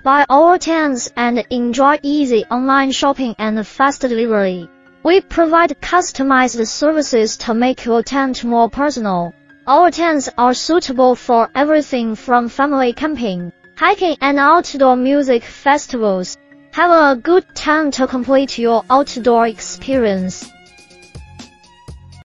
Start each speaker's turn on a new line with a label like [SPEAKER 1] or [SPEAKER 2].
[SPEAKER 1] Buy our tents and enjoy easy online shopping and fast delivery. We provide customized services to make your tent more personal. Our tents are suitable for everything from family camping, hiking and outdoor music festivals. Have a good tent to complete your outdoor experience.